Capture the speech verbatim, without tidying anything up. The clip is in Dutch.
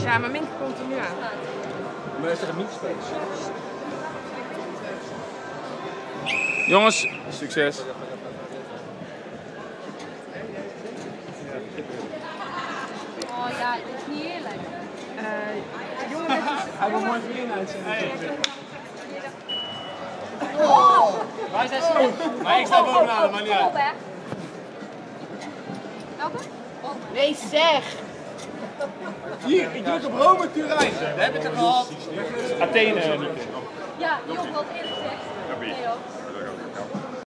Ja, maar Minke komt er nu aan. Maar is er een meetspace? Jongens, succes. Oh ja, dat is niet eerlijk. Uh, jongen, dit is... Hij wil mooi vrienden uitzenden. Oh! Wij zijn zo. Maar ik sta bovenaan, maar niet uit. Welke? Nee, zeg! Hier, ik druk op Rome Turijn. We hebben het er gehad. Athene, Nieke. Ja, die jongen had eerlijk gezegd. Nee joh.